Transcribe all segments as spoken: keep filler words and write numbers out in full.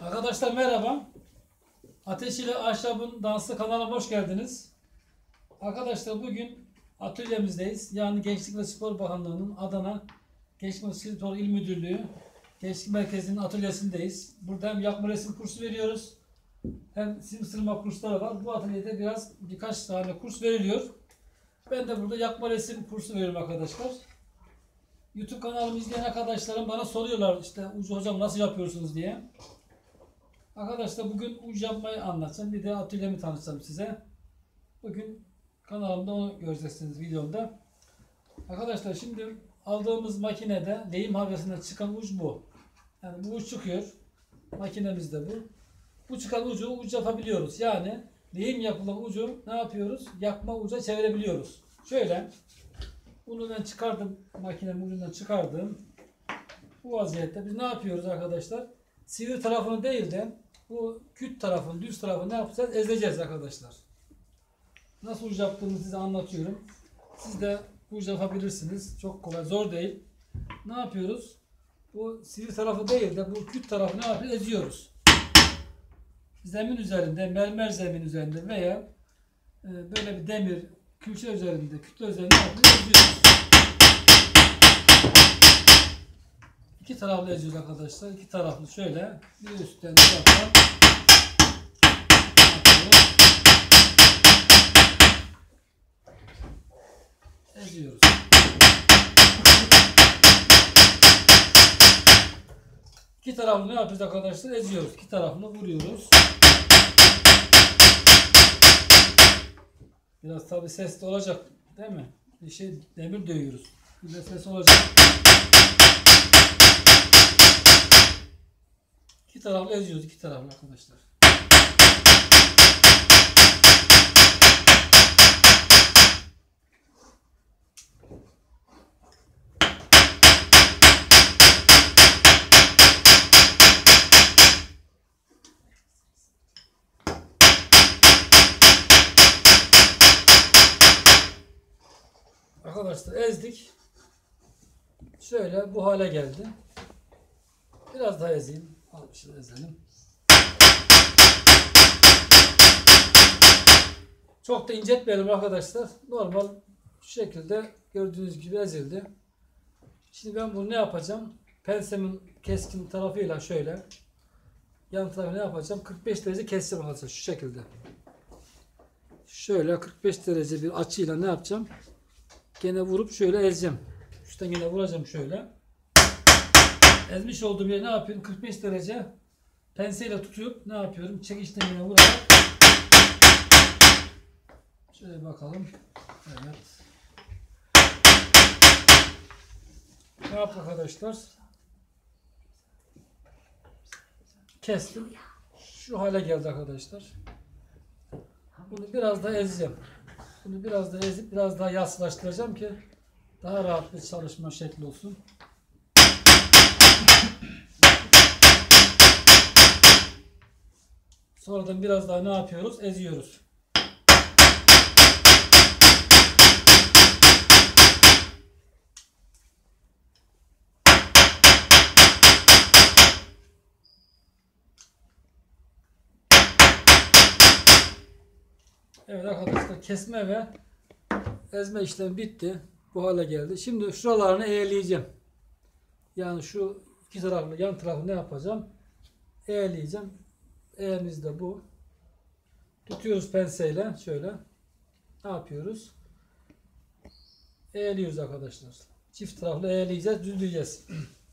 Arkadaşlar merhaba. Ateş ile Ahşap'ın Dansı kanalıma hoş geldiniz. Arkadaşlar bugün atölyemizdeyiz. Yani Gençlik ve Spor Bakanlığı'nın Adana Gençlik ve Spor İl Müdürlüğü Gençlik Merkezi'nin atölyesindeyiz. Burada hem yapma resim kursu veriyoruz, hem sim ısırma kursları var. Bu atölyede biraz birkaç tane kurs veriliyor. Ben de burada yapma resim kursu veriyorum arkadaşlar. YouTube kanalımı izleyen arkadaşlarım bana soruyorlar, işte Ucu hocam nasıl yapıyorsunuz diye. Arkadaşlar bugün uç yapmayı anlatacağım. Bir de atölyemi tanıtacağım size. Bugün kanalımda onu göreceksiniz videomda. Arkadaşlar şimdi aldığımız makinede lehim havesinden çıkan uç bu. Yani bu uç çıkıyor. Makinemizde bu. Bu çıkan ucu uç yapabiliyoruz. Yani lehim yapılan ucu ne yapıyoruz? Yakma uca çevirebiliyoruz. Şöyle. Bunu ben çıkardım. Makinenin ucundan çıkardım. Bu vaziyette biz ne yapıyoruz arkadaşlar? Sivri tarafını değil de bu küt tarafını, düz tarafını ne yapacağız? Ezeceğiz arkadaşlar. Nasıl uç yaptığımı size anlatıyorum. Siz de uç yapabilirsiniz. Çok kolay, zor değil. Ne yapıyoruz? Bu sivri tarafı değil de bu küt tarafını ne yapıyoruz? Eziyoruz. Zemin üzerinde, mermer zemin üzerinde veya böyle bir demir külçe üzerinde, kütle üzerinde ne yapıyoruz? Eziyoruz. İki taraflı eziyoruz arkadaşlar. İki taraflı şöyle bir üstten bir alttan eziyoruz. İki taraflı ne yapıyoruz arkadaşlar? Eziyoruz. İki tarafını vuruyoruz. Biraz tabi ses de olacak, değil mi? Bir şey demir dövüyoruz. Bir de ses olacak. İki taraflı eziyoruz. İki taraflı arkadaşlar. Arkadaşlar ezdik. Şöyle bu hale geldi. Biraz daha ezeyim. Almışız, ezelim. Çok da incetmeyelim arkadaşlar. Normal şu şekilde gördüğünüz gibi ezildi. Şimdi ben bunu ne yapacağım? Pensemin keskin tarafıyla şöyle yan tarafı ne yapacağım? kırk beş derece keseceğim arkadaşlar şu şekilde. Şöyle kırk beş derece bir açıyla ne yapacağım? Gene vurup şöyle ezeceğim. Üstten gene vuracağım şöyle. Ezmiş olduğum yere ne yapıyorum? kırk beş derece penseyle tutup ne yapıyorum? Çekiçten yine vurarak şöyle bakalım. Evet. Ne yaptık arkadaşlar? Kestim. Şu hale geldi arkadaşlar. Bunu biraz daha ezeceğim. Bunu biraz daha ezip biraz daha yassılaştıracağım ki daha rahat bir çalışma şekli olsun. Sonradan biraz daha ne yapıyoruz? Eziyoruz. Evet arkadaşlar, kesme ve ezme işlemi bitti. Bu hale geldi. Şimdi şuralarını eğerleyeceğim. Yani şu iki taraflı yan tarafı ne yapacağım? Eğerleyeceğim. Eğerimiz de bu. Tutuyoruz penseyle şöyle. Ne yapıyoruz? Eğerliyoruz arkadaşlar. Çift taraflı eğerleyeceğiz, düzleyeceğiz.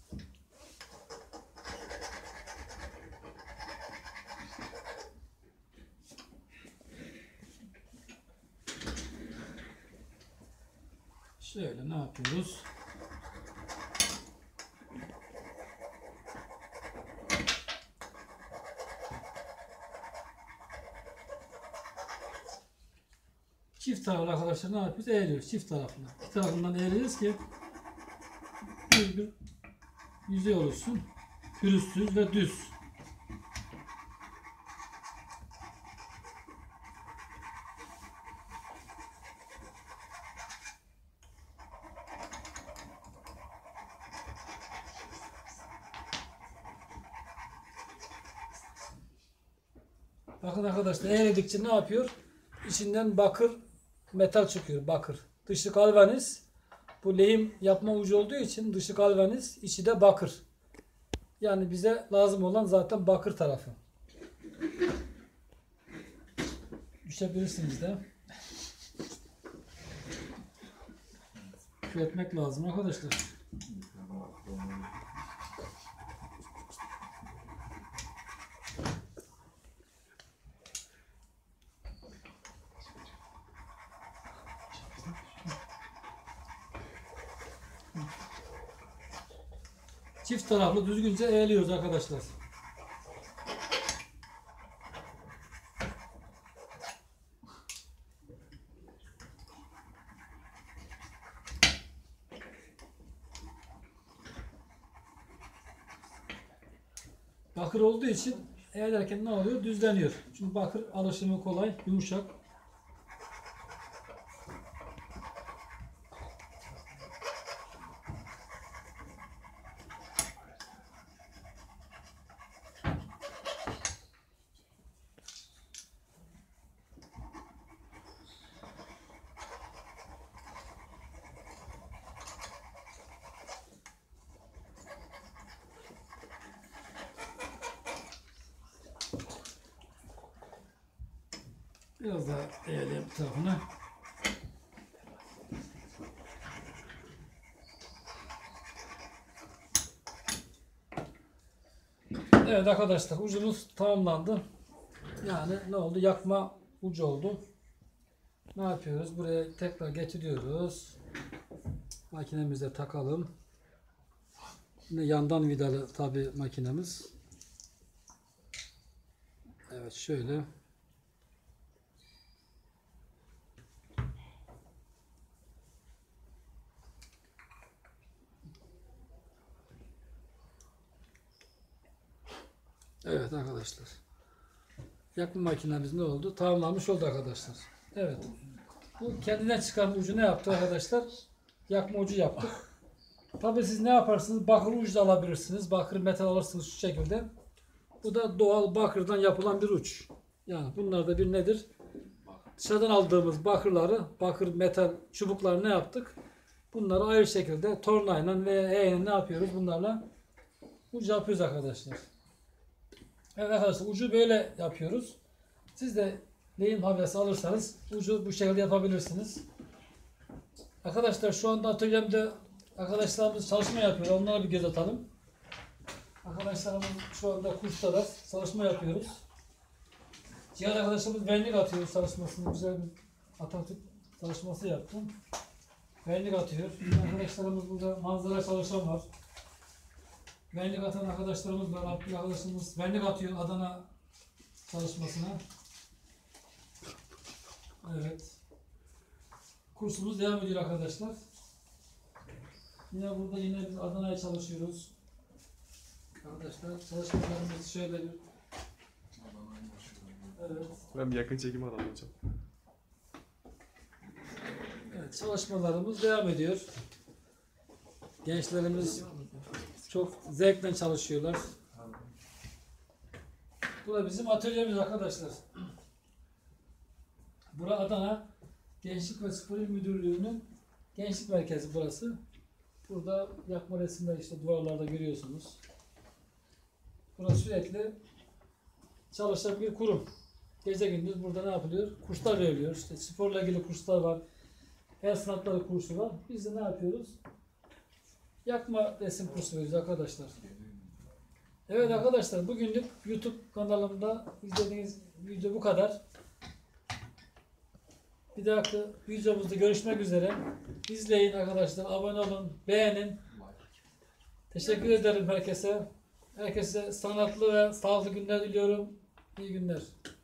Şöyle ne yapıyoruz? Çift taraflı arkadaşlar ne yapıyoruz? Eğiliyoruz çift taraflı. İki tarafından eğiliyoruz ki bir bir yüzey oluşsun. Pürüzsüz ve düz. Bakın arkadaşlar eğledikçe ne yapıyor? İçinden bakır metal çıkıyor. Bakır. Dışı galvaniz. Bu lehim yapma ucu olduğu için dışı galvaniz, içi de bakır. Yani bize lazım olan zaten bakır tarafı. Düşebilirsiniz de. Üretmek lazım arkadaşlar. Çift taraflı düzgünce eğiliyoruz arkadaşlar. Bakır olduğu için eğerken ne oluyor? Düzleniyor. Çünkü bakır alışımı kolay, yumuşak. Biraz daha eğelim tarafına. Evet arkadaşlar, ucumuz tamamlandı. Yani ne oldu? Yakma ucu oldu. Ne yapıyoruz? Buraya tekrar getiriyoruz. Makinemize takalım. Yine yandan vidalı tabi makinemiz. Evet şöyle. Evet arkadaşlar. Yakma makinemiz ne oldu? Tamamlanmış oldu arkadaşlar. Evet. Bu kendinden çıkan ucu ne yaptı arkadaşlar? Yakma ucu yaptık. Tabii siz ne yaparsınız? Bakır ucu da alabilirsiniz. Bakır metal alırsınız şu şekilde. Bu da doğal bakırdan yapılan bir uç. Yani bunlar da bir nedir? Dışarıdan aldığımız bakırları, bakır metal çubukları ne yaptık? Bunları ayrı şekilde tornayla veya eğneyle ne yapıyoruz? Bunlarla ucu yapıyoruz arkadaşlar. Evet arkadaşlar, ucu böyle yapıyoruz. Siz de lehim havyası alırsanız ucu bu şekilde yapabilirsiniz. Arkadaşlar şu anda atölyemde arkadaşlarımız çalışma yapıyor. Onlara bir göz atalım. Arkadaşlarımız şu anda kurstalar. Çalışma yapıyoruz. Cihan arkadaşlarımız vernik atıyor çalışmasını. Güzel bir Atatürk çalışması yaptım. Vernik atıyor. Arkadaşlarımız burada manzara çalışan var. Vernik atan arkadaşlarımız var. Arkadaşlarımız vernik atıyor Adana çalışmasına. Evet. Kursumuz devam ediyor arkadaşlar. Yine burada yine biz Adana'ya çalışıyoruz. Arkadaşlar çalışmalarımız şöyle bir. Evet. Ben bir yakın çekim alalım hocam. Evet, çalışmalarımız devam ediyor. Gençlerimiz çok zevkle çalışıyorlar. Bu da bizim atölyemiz arkadaşlar. Burası Adana Gençlik ve Spor İl Müdürlüğü'nün gençlik merkezi burası. Burada yakma resimleri işte duvarlarda görüyorsunuz. Burası sürekli çalışan bir kurum. Gece gündüz burada ne yapılıyor? Kurslar veriliyor. İşte sporla ilgili kurslar var. El sanatları kursu var. Biz de ne yapıyoruz? Yakma resim kursu veriyoruz arkadaşlar. Evet arkadaşlar, bugünlük YouTube kanalımda izlediğiniz video bu kadar. Bir dahaki videomuzda görüşmek üzere. İzleyin arkadaşlar, abone olun, beğenin. Teşekkür ederim herkese. Herkese sanatlı ve sağlıklı günler diliyorum. İyi günler.